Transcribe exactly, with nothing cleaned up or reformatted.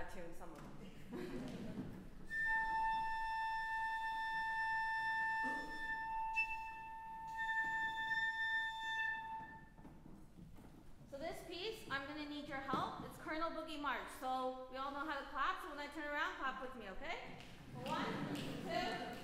of tune, some of them. So this piece, I'm going to need your help. It's Colonel Boogie March. So we all know how to clap, so when I turn around, clap with me, okay? One, two,